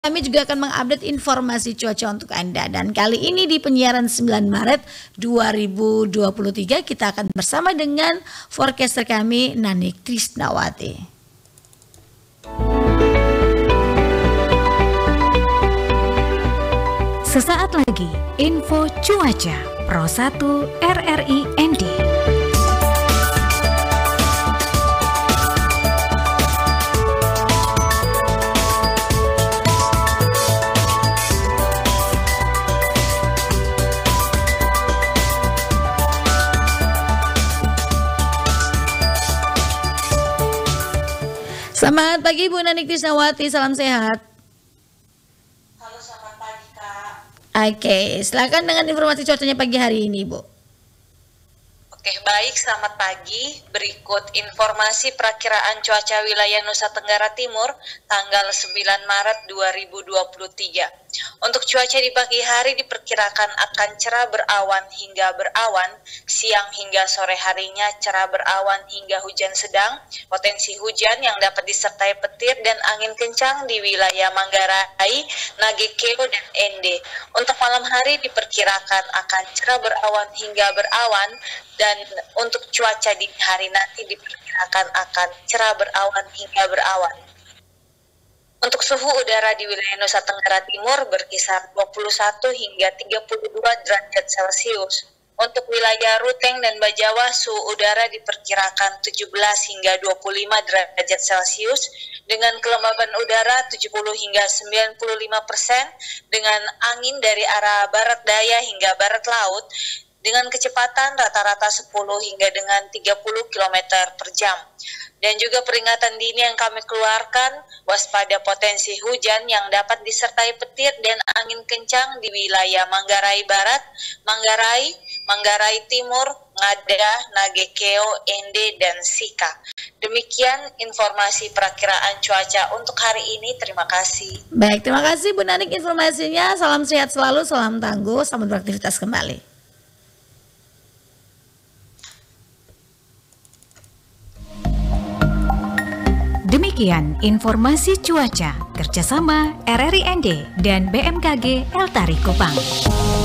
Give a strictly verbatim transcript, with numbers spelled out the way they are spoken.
Kami juga akan mengupdate informasi cuaca untuk Anda. Dan kali ini di penyiaran sembilan Maret dua ribu dua puluh tiga kita akan bersama dengan forecaster kami Nani Krisnawati. Sesaat lagi info cuaca Pro satu R R I N D. Selamat pagi Bu Nani Krisnawati, salam sehat. Halo, selamat pagi Kak. Oke, silakan dengan informasi cuacanya pagi hari ini Bu. Oke, baik, selamat pagi. Berikut informasi perakiraan cuaca wilayah Nusa Tenggara Timur tanggal sembilan Maret dua ribu dua puluh tiga. Untuk cuaca di pagi hari diperkirakan akan cerah berawan hingga berawan, siang hingga sore harinya cerah berawan hingga hujan sedang, potensi hujan yang dapat disertai petir dan angin kencang di wilayah Manggarai, Nagekeo, dan Ende. Untuk malam hari diperkirakan akan cerah berawan hingga berawan, dan untuk cuaca di hari nanti diperkirakan akan cerah berawan hingga berawan. Untuk suhu udara di wilayah Nusa Tenggara Timur berkisar dua puluh satu hingga tiga puluh dua derajat Celcius. Untuk wilayah Ruteng dan Bajawa, suhu udara diperkirakan tujuh belas hingga dua puluh lima derajat Celcius dengan kelembaban udara tujuh puluh hingga sembilan puluh lima persen dengan angin dari arah barat daya hingga barat laut dengan kecepatan rata-rata sepuluh hingga dengan tiga puluh kilometer per jam. Dan juga peringatan dini yang kami keluarkan, waspada potensi hujan yang dapat disertai petir dan angin kencang di wilayah Manggarai Barat, Manggarai, Manggarai Timur, Ngada, Nagekeo, Ende, dan Sika. Demikian informasi perakiraan cuaca untuk hari ini. Terima kasih. Baik, terima kasih Bu Nanik informasinya. Salam sehat selalu, salam tangguh, selamat beraktivitas kembali. Demikian informasi cuaca kerjasama R R I N D dan B M K G Eltari Kupang.